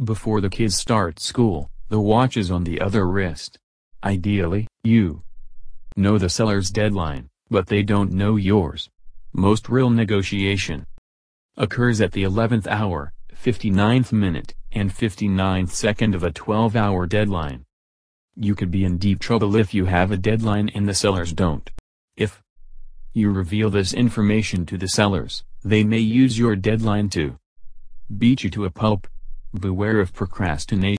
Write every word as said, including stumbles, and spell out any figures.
Before the kids start school, the watch is on the other wrist. Ideally, you know the seller's deadline, but they don't know yours. Most real negotiation occurs at the eleventh hour, fifty-ninth minute, and fifty-ninth second of a twelve hour deadline. You could be in deep trouble if you have a deadline and the sellers don't. If you reveal this information to the sellers, they may use your deadline to beat you to a pulp. Beware of procrastination.